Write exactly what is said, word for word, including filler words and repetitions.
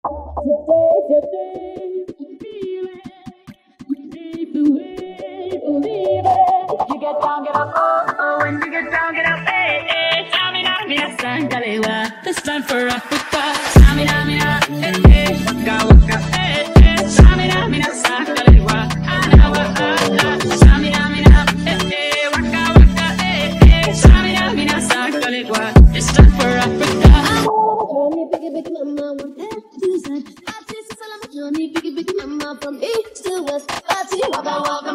Today's your day. Feel it. Today's the way. Believe it. You get down, get up, oh, oh. When you get down, get up, hey, hey. Samina, mina, sangalewa. This time for Africa. Samina, mina, hey, hey. Waka, waka, hey, hey. Samina, mina, sangalewa. Anawa, ah, ah. Samina, mina, hey, hey. Waka, waka, hey, hey. Samina, mina, sangalewa. This time for Africa. Johnny, biggie, biggie, mama, one head to the side. Party, salam, Johnny, biggie, biggie, mama, from east to west. Party, waka, waka.